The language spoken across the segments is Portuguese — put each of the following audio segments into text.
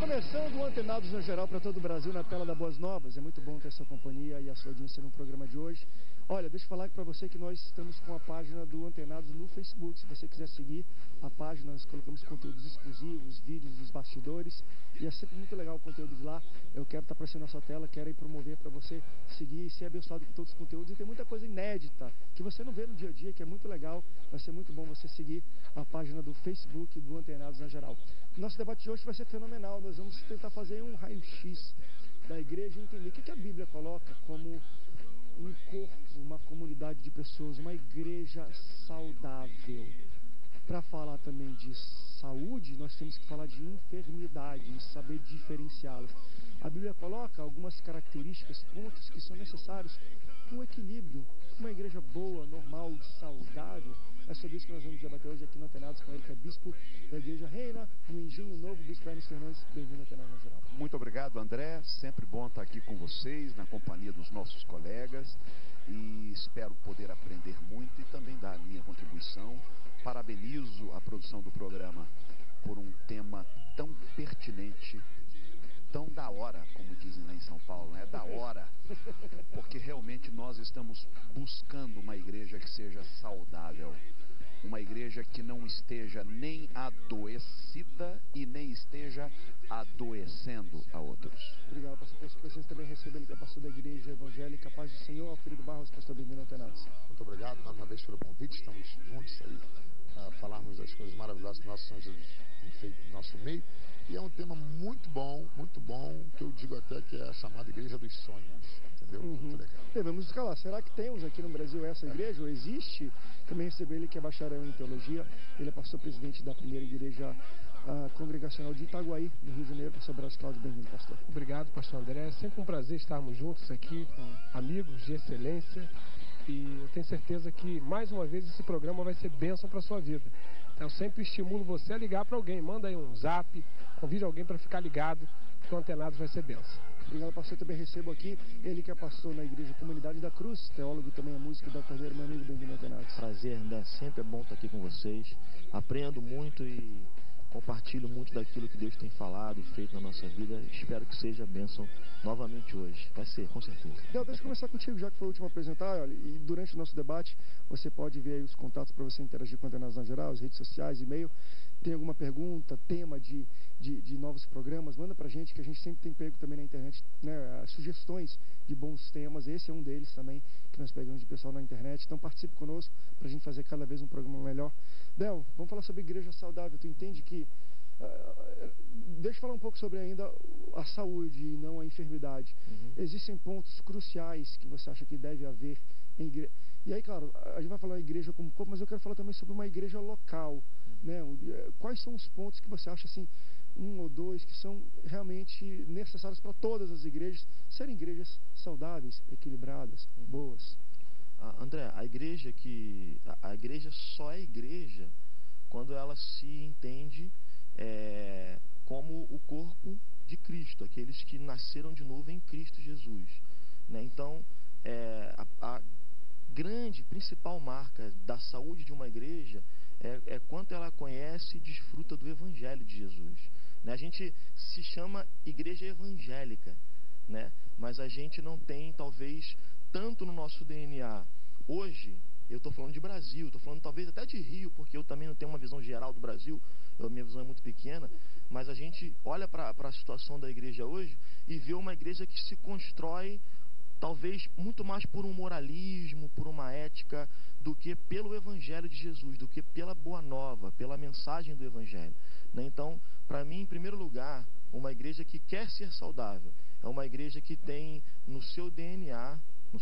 Começando o Antenados no Geral para todo o Brasil na tela da Boas Novas. É muito bom ter sua companhia e a sua audiência no programa de hoje. Olha, deixa eu falar para você que nós estamos com a página do Antenados no Facebook. Se você quiser seguir a página, nós colocamos conteúdos exclusivos, vídeos dos bastidores. E é sempre muito legal o conteúdo de lá. Eu quero estar aparecendo na sua tela, quero aí promover para você seguir e ser abençoado com todos os conteúdos. E tem muita coisa inédita que você não vê no dia a dia, que é muito legal. Vai ser muito bom você seguir a página do Facebook do Antenados na Geral. Nosso debate de hoje vai ser fenomenal. Nós vamos tentar fazer um raio-x da igreja e entender o que a Bíblia coloca como um corpo, uma comunidade de pessoas, uma igreja saudável. Para falar também de saúde, nós temos que falar de enfermidade e saber diferenciá-las. A Bíblia coloca algumas características, pontos que são necessários para um equilíbrio, uma igreja boa, normal, saudável. É sobre isso que nós vamos debater hoje aqui no Antenados com ele, que é bispo da Igreja Reina, no Engenho Novo, bispo Hermes Fernandes. Bem-vindo ao Antenados na Geral. Muito obrigado, André. Sempre bom estar aqui com vocês, na companhia dos nossos colegas. E espero poder aprender muito e também dar a minha contribuição. Parabenizo a produção do programa por um tema tão pertinente, tão da hora, como dizem lá em São Paulo, né? Da hora. Porque realmente nós estamos buscando uma igreja que seja saudável. Uma igreja que não esteja nem adoecida e nem esteja adoecendo a outros. Obrigado, pastor. Peço que vocês também recebam ele, que é pastor da Igreja Evangélica Paz do Senhor, Alfredo Barros, pastor, bem-vindo ao Antenados. Muito obrigado, mais uma vez, pelo convite. Estamos juntos aí para falarmos das coisas maravilhosas que nosso Senhor Jesus tem feito no nosso meio. E é um tema muito bom, que eu digo até que é a chamada Igreja dos Sonhos. Entendeu? Muito legal. Vamos escalar. Será que temos aqui no Brasil essa igreja? Ou existe? Também recebi ele, que é bacharel em teologia. Ele é pastor-presidente da primeira igreja congregacional de Itaguaí, no Rio de Janeiro. Pastor Brás Cláudio, bem-vindo, pastor. Obrigado, pastor André. É sempre um prazer estarmos juntos aqui com amigos de excelência. E eu tenho certeza que, mais uma vez, esse programa vai ser bênção para a sua vida. Então, eu sempre estimulo você a ligar para alguém. Manda aí um zap, convide alguém para ficar ligado, que o Antenados vai ser bênção. Obrigado, pastor. Também recebo aqui ele que é pastor na Igreja Comunidade da Cruz, teólogo também, a música da Cordeiro, meu amigo, bem-vindo ao Antenados. Prazer, né? Sempre é bom estar aqui com vocês. Aprendo muito e compartilho muito daquilo que Deus tem falado e feito na nossa vida. Espero que seja bênção novamente hoje. Vai ser, com certeza. Del, deixa eu começar contigo, já que foi o último a apresentar. Olha, e durante o nosso debate, você pode ver aí os contatos para você interagir com o Antenados na Geral, as redes sociais, e-mail. Tem alguma pergunta, tema de novos programas, manda pra gente, que a gente sempre tem pego também na internet, né, sugestões de bons temas. Esse é um deles também, que nós pegamos de pessoal na internet. Então participe conosco pra gente fazer cada vez um programa melhor. Del, vamos falar sobre igreja saudável. Tu entende que... deixa eu falar um pouco sobre ainda a saúde e não a enfermidade. Existem pontos cruciais que você acha que deve haver em igreja. E aí, claro, a gente vai falar igreja como corpo, mas eu quero falar também sobre uma igreja local, né? Quais são os pontos que você acha, assim, um ou dois, que são realmente necessários para todas as igrejas serem igrejas saudáveis, equilibradas, boas? André, a igreja só é igreja quando ela se entende como o corpo de Cristo, aqueles que nasceram de novo em Cristo Jesus, né? Então, a grande, principal marca da saúde de uma igreja é quanto ela conhece e desfruta do Evangelho de Jesus, né? A gente se chama igreja evangélica, né? Mas a gente não tem, talvez, tanto no nosso DNA. Hoje, eu estou falando de Brasil, estou falando talvez até de Rio, porque eu também não tenho uma visão geral do Brasil, minha visão é muito pequena, mas a gente olha para a situação da igreja hoje e vê uma igreja que se constrói talvez muito mais por um moralismo, por uma ética, do que pelo Evangelho de Jesus, do que pela Boa Nova, pela mensagem do Evangelho, né? Então, para mim, em primeiro lugar, uma igreja que quer ser saudável é uma igreja que tem no seu DNA,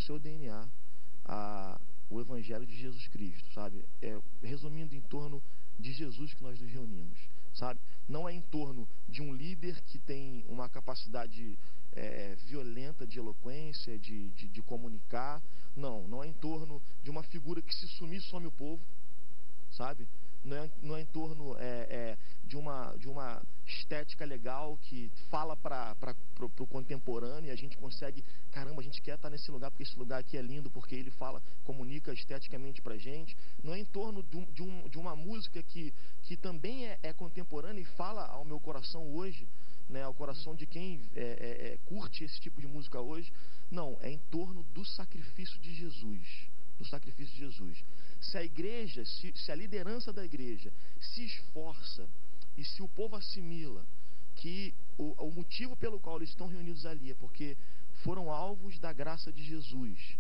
o Evangelho de Jesus Cristo, sabe? Resumindo, em torno de Jesus que nós nos reunimos, sabe? Não é em torno de um líder que tem uma capacidade violenta de eloquência, de comunicar. Não é em torno de uma figura que se sumir some o povo, sabe? Não é em torno de uma estética legal que fala para o contemporâneo e a gente consegue, caramba, a gente quer estar nesse lugar porque esse lugar aqui é lindo, porque ele comunica esteticamente pra gente. Não é em torno de uma música que também é contemporânea e fala ao meu coração hoje, né, ao coração de quem curte esse tipo de música hoje. Não, é em torno do sacrifício de Jesus. Do sacrifício de Jesus. Se a igreja, se a liderança da igreja se esforça e se o povo assimila que o motivo pelo qual eles estão reunidos ali é porque foram alvos da graça de Jesus,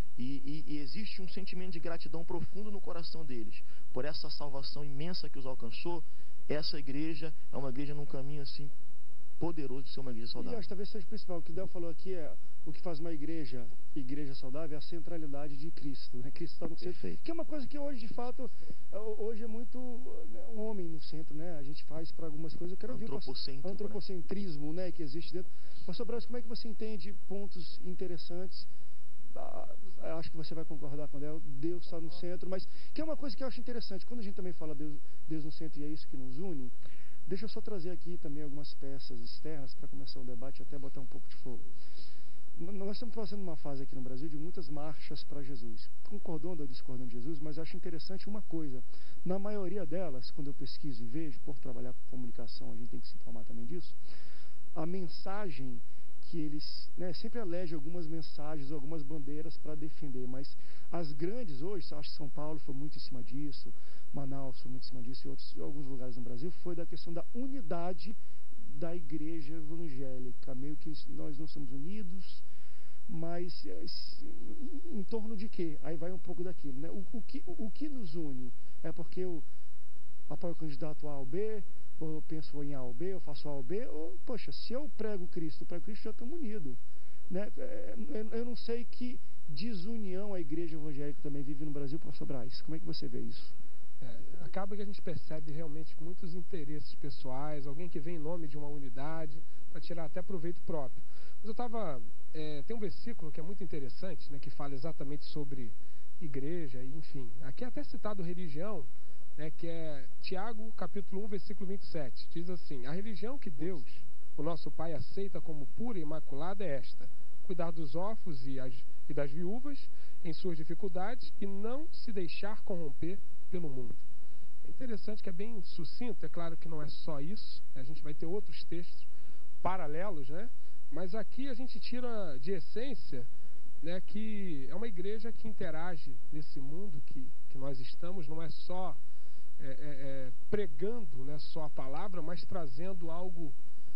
e existe um sentimento de gratidão profundo no coração deles por essa salvação imensa que os alcançou, essa igreja é uma igreja num caminho assim poderoso de ser uma igreja saudável. E eu acho que talvez seja o principal. O que o Del falou aqui é o que faz uma igreja saudável é a centralidade de Cristo, né? Cristo está no centro. Perfeito. Que é uma coisa que hoje, de fato, hoje é muito um homem no centro, né? A gente faz para algumas coisas. Eu quero ouvir o antropocentrismo, né, que existe dentro. Pastor Braz, como é que você entende pontos interessantes? Acho que você vai concordar com o Del. Deus está no centro, mas que é uma coisa que eu acho interessante. Quando a gente também fala Deus no centro e é isso que nos une, deixa eu só trazer aqui também algumas peças externas para começar o debate e até botar um pouco de fogo. Nós estamos passando uma fase aqui no Brasil de muitas marchas para Jesus, concordando ou discordando de Jesus, mas eu acho interessante uma coisa. Na maioria delas, quando eu pesquiso e vejo, por trabalhar com comunicação, a gente tem que se informar também disso, a mensagem que eles, né, sempre elegem algumas mensagens, algumas bandeiras para defender, mas as grandes hoje, acho que São Paulo foi muito em cima disso, Manaus foi muito em cima disso, e alguns lugares no Brasil, foi da questão da unidade da igreja evangélica, meio que nós não somos unidos, mas em torno de quê? Aí vai um pouco daquilo, né? O que nos une? É porque eu apoio o candidato A ou B, ou eu penso em A ou B, eu faço A ou B, ou, poxa, se eu prego Cristo, já estamos unidos, né? Eu não sei que desunião a igreja evangélica também vive no Brasil, pastor Braz. Como é que você vê isso? Acaba que a gente percebe realmente muitos interesses pessoais, alguém que vem em nome de uma unidade para tirar até proveito próprio. Mas eu estava... tem um versículo que é muito interessante, né, que fala exatamente sobre igreja, enfim. Aqui é até citado religião, né, que é Tiago, capítulo 1, versículo 27. Diz assim: a religião que Deus, o nosso Pai, aceita como pura e imaculada é esta: cuidar dos órfãos e das viúvas em suas dificuldades e não se deixar corromper pelo mundo. É interessante que é bem sucinto, é claro que não é só isso, a gente vai ter outros textos paralelos, né? Mas aqui a gente tira de essência, né, que é uma igreja que interage nesse mundo que nós estamos, não é só pregando, né, só a palavra, mas trazendo algo,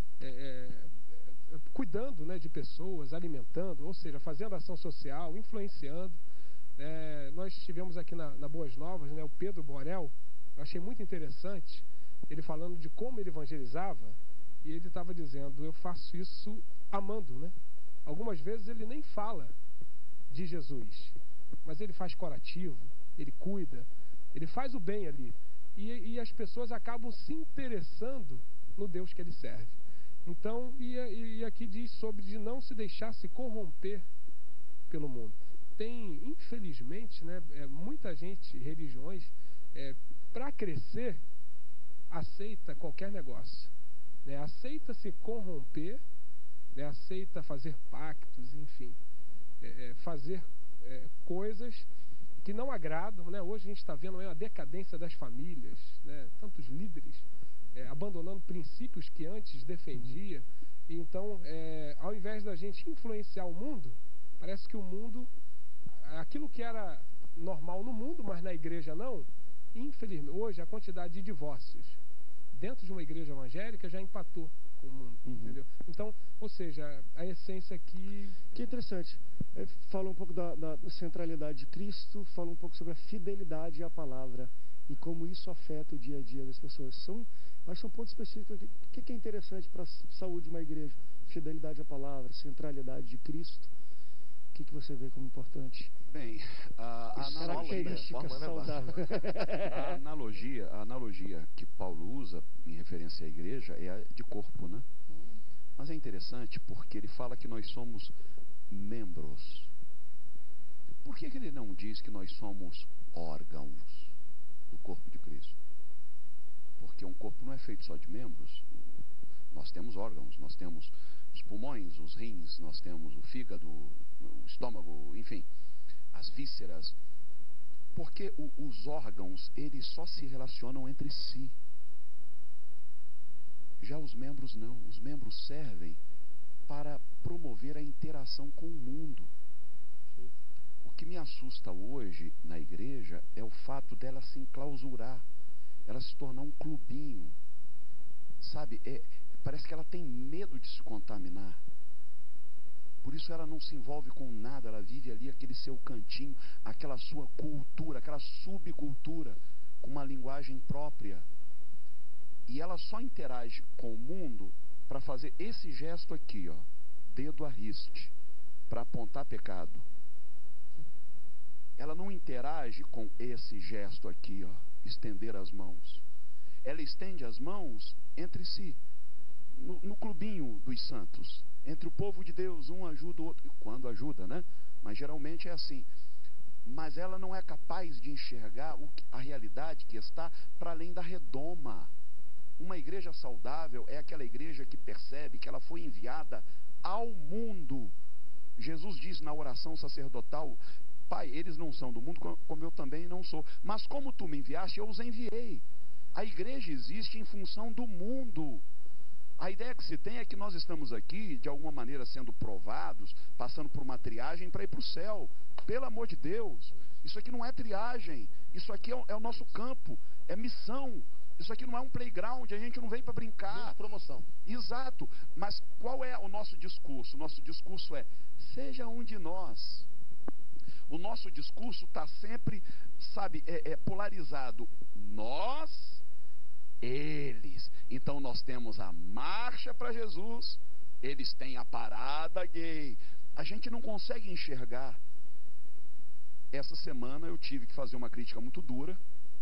cuidando, né, de pessoas, alimentando, ou seja, fazendo ação social, influenciando. Nós tivemos aqui na Boas Novas, né, o Pedro Borel. Eu achei muito interessante ele falando de como ele evangelizava, e ele estava dizendo: eu faço isso amando, né? Algumas vezes ele nem fala de Jesus, mas ele faz curativo, ele cuida, ele faz o bem ali, e as pessoas acabam se interessando no Deus que ele serve. Então, e aqui diz sobre de não se deixar se corromper pelo mundo. Tem, infelizmente, né, muita gente, religiões, para crescer, aceita qualquer negócio, né, aceita se corromper, né, aceita fazer pactos, enfim, fazer coisas que não agradam, né? Hoje a gente está vendo a decadência das famílias, né? Tantos líderes abandonando princípios que antes defendia. E então, ao invés da gente influenciar o mundo, parece que o mundo, aquilo que era normal no mundo, mas na igreja não, infelizmente, hoje a quantidade de divórcios dentro de uma igreja evangélica já empatou com o mundo, entendeu? Então, ou seja, a essência aqui... Que interessante. Fala um pouco da centralidade de Cristo, fala um pouco sobre a fidelidade à palavra e como isso afeta o dia a dia das pessoas. Acho que são pontos específicos aqui. O que é interessante para a saúde de uma igreja? Fidelidade à palavra, centralidade de Cristo. O que você vê como importante? Bem, a analogia que Paulo usa em referência à igreja é a de corpo, né? Mas é interessante porque ele fala que nós somos membros. Por que ele não diz que nós somos órgãos do corpo de Cristo? Porque um corpo não é feito só de membros. Nós temos órgãos, nós temos os pulmões, os rins, nós temos o fígado, o estômago, enfim, as vísceras. Porque os órgãos, eles só se relacionam entre si. Já os membros não. Os membros servem para promover a interação com o mundo. O que me assusta hoje na igreja é o fato dela se enclausurar, ela se tornar um clubinho, sabe? Parece que ela tem medo de se contaminar. Por isso ela não se envolve com nada, ela vive ali aquele seu cantinho, aquela sua cultura, aquela subcultura, com uma linguagem própria. E ela só interage com o mundo para fazer esse gesto aqui, ó, dedo a riste, para apontar pecado. Ela não interage com esse gesto aqui, ó, estender as mãos. Ela estende as mãos entre si, no clubinho dos santos, entre o povo de Deus, um ajuda o outro, quando ajuda, né? Mas geralmente é assim. Mas ela não é capaz de enxergar a realidade que está para além da redoma. Uma igreja saudável é aquela igreja que percebe que ela foi enviada ao mundo. Jesus disse na oração sacerdotal: Pai, eles não são do mundo, como eu também não sou. Mas como tu me enviaste, eu os enviei. A igreja existe em função do mundo. A ideia que se tem é que nós estamos aqui, de alguma maneira, sendo provados, passando por uma triagem para ir para o céu. Pelo amor de Deus, isso aqui não é triagem. Isso aqui é o nosso campo, é missão. Isso aqui não é um playground, a gente não veio para brincar. Promoção. Exato. Mas qual é o nosso discurso? O nosso discurso é: seja um de nós. O nosso discurso está sempre, sabe, polarizado. Nós, eles. Então nós temos a marcha para Jesus, eles têm a parada gay. A gente não consegue enxergar. Essa semana eu tive que fazer uma crítica muito dura.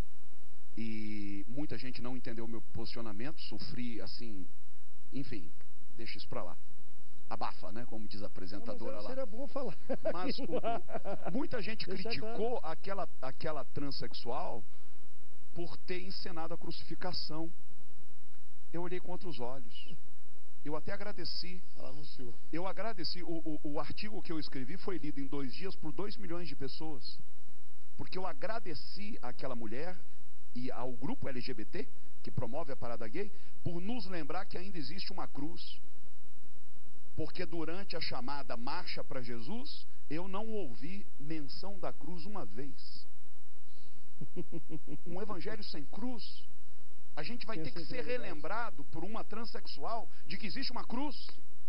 E muita gente não entendeu o meu posicionamento. Sofri assim, enfim, deixa isso para lá. Abafa, né? Como diz a apresentadora lá. Seria bom falar. Mas muita gente criticou aquela transexual por ter encenado a crucificação. Eu olhei contra os olhos. Eu até agradeci. Ela anunciou. Eu agradeci. O artigo que eu escrevi foi lido em 2 dias por 2 milhões de pessoas. Porque eu agradeci àquela mulher e ao grupo LGBT, que promove a parada gay, por nos lembrar que ainda existe uma cruz. Porque durante a chamada Marcha para Jesus, eu não ouvi menção da cruz uma vez. Um evangelho sem cruz. A gente vai ter que ser relembrado por uma transexual de que existe uma cruz.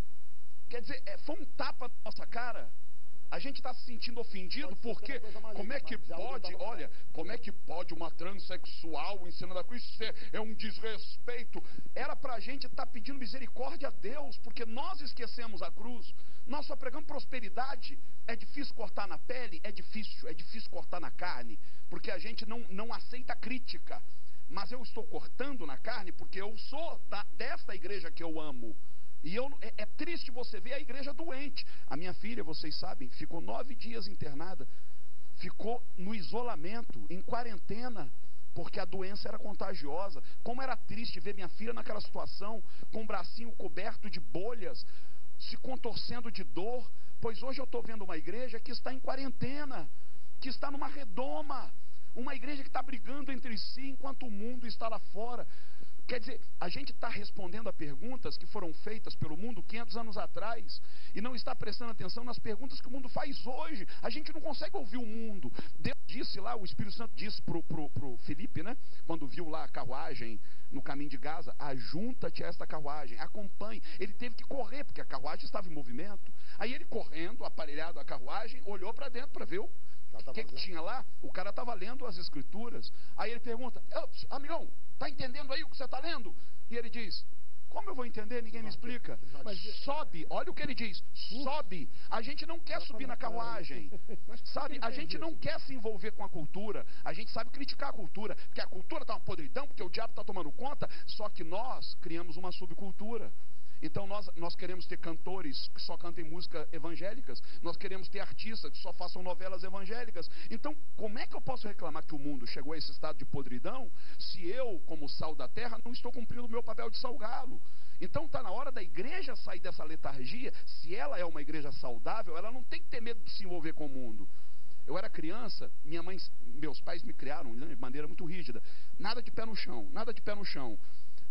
Quer dizer, foi um tapa na nossa cara. A gente está se sentindo ofendido porque como é que pode, olha, como é que pode uma transexual ensinando a cruz? Isso é um desrespeito. Era para a gente estar pedindo misericórdia a Deus, porque nós esquecemos a cruz. Nós só pregamos prosperidade. É difícil cortar na pele? É difícil cortar na carne, porque a gente não aceita crítica. Mas eu estou cortando na carne porque eu sou desta igreja que eu amo. E é triste você ver a igreja doente. A minha filha, vocês sabem, ficou 9 dias internada. Ficou no isolamento, em quarentena, porque a doença era contagiosa. Como era triste ver minha filha naquela situação, com o bracinho coberto de bolhas, se contorcendo de dor. Pois hoje eu estou vendo uma igreja que está em quarentena, que está numa redoma. Uma igreja que está brigando entre si enquanto o mundo está lá fora. Quer dizer, a gente está respondendo a perguntas que foram feitas pelo mundo 500 anos atrás e não está prestando atenção nas perguntas que o mundo faz hoje. A gente não consegue ouvir o mundo. Deus disse lá, o Espírito Santo disse pro Felipe, né? Quando viu lá a carruagem no caminho de Gaza: ajunta-te a esta carruagem, acompanhe. Ele teve que correr, porque a carruagem estava em movimento. Aí ele correndo, aparelhado a carruagem, olhou para dentro para ver o que tinha lá. O cara estava lendo as escrituras. Aí ele pergunta: amigão, está entendendo aí o que você está lendo? E ele diz: como eu vou entender? Ninguém me explica. Sobe, olha o que ele diz: sobe. A gente não quer subir na carruagem, sabe? A gente não quer se envolver com a cultura. A gente sabe criticar a cultura, porque a cultura está uma podridão, porque o diabo está tomando conta. Só que nós criamos uma subcultura. Então nós queremos ter cantores que só cantem músicas evangélicas. Nós queremos ter artistas que só façam novelas evangélicas. Então como é que eu posso reclamar que o mundo chegou a esse estado de podridão se eu, como sal da terra, não estou cumprindo o meu papel de salgá-lo? Então está na hora da igreja sair dessa letargia. Se ela é uma igreja saudável, ela não tem que ter medo de se envolver com o mundo. Eu era criança, meus pais me criaram de maneira muito rígida. Nada de pé no chão, nada de pé no chão.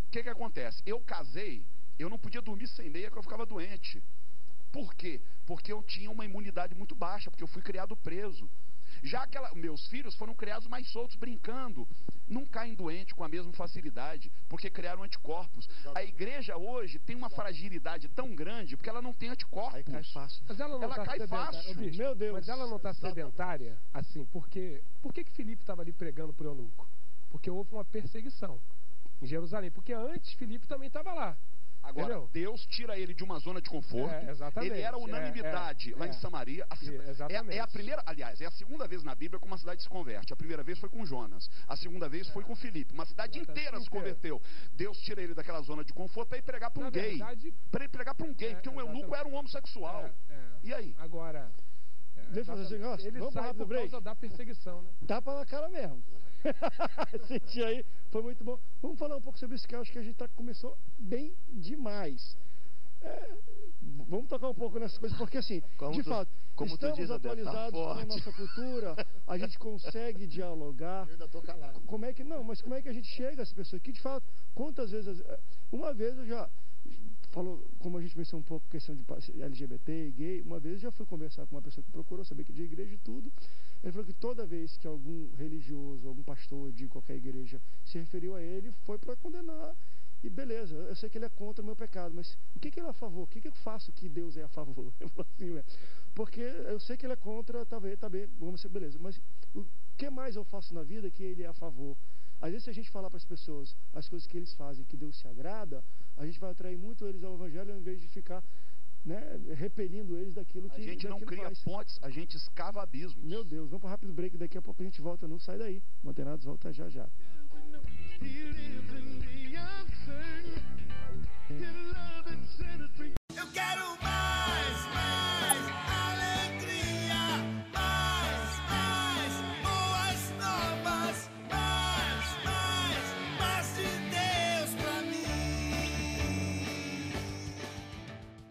O que acontece? Eu casei, eu não podia dormir sem meia, porque eu ficava doente. Por quê? Porque eu tinha uma imunidade muito baixa, porque eu fui criado preso. Já meus filhos foram criados mais soltos, brincando. Não caem doentes com a mesma facilidade, porque criaram anticorpos. A igreja hoje tem uma fragilidade tão grande, porque ela não tem anticorpos. Aí cai fácil. Mas ela não cai fácil. Bicho, meu Deus. Mas ela não está sedentária, assim, porque... Por que Filipe estava ali pregando para o eunuco? Porque houve uma perseguição em Jerusalém. Porque antes Filipe também estava lá. Agora, entendeu? Deus tira ele de uma zona de conforto. Exatamente. Ele era unanimidade lá em Samaria. É a primeira, aliás, é a segunda vez na Bíblia que uma cidade se converte. A primeira vez foi com Jonas. A segunda vez foi com Filipe. Uma cidade inteira se converteu. Deus tira ele daquela zona de conforto para ir pregar para um gay. Para ir pregar para um gay, porque um eunuco era um homossexual. E aí? Agora, deixa eu fazer assim, nossa, ele vamos sai por causa da perseguição, né? Tapa na cara mesmo. Senti aí, foi muito bom. Vamos falar um pouco sobre isso, que eu acho que a gente começou bem demais. Vamos tocar um pouco nessas coisas, porque assim, de fato, estamos atualizados com a nossa cultura, a gente consegue dialogar. Eu ainda tô calado. Mas como é que a gente chega a essas pessoas? Que de fato, quantas vezes... Uma vez eu já... como a gente mencionou um pouco a questão de LGBT e gay, uma vez eu já fui conversar com uma pessoa que procurou saber que de igreja e tudo. Ele falou que toda vez que algum religioso, algum pastor de qualquer igreja se referiu a ele, foi para condenar. E beleza, eu sei que ele é contra o meu pecado, mas o que ele é a favor? O que eu faço que Deus é a favor? Eu falo assim, porque eu sei que ele é contra, talvez, vamos ser, beleza, mas o que mais eu faço na vida que ele é a favor? Às vezes, se a gente falar para as pessoas as coisas que eles fazem, que Deus se agrada, a gente vai atrair muito eles ao Evangelho, ao invés de ficar, né, repelindo eles daquilo que a gente não cria pontes, a gente escava abismos. Meu Deus, vamos para um rápido break, daqui a pouco a gente volta, não sai daí. Mantenados volta já já. Eu quero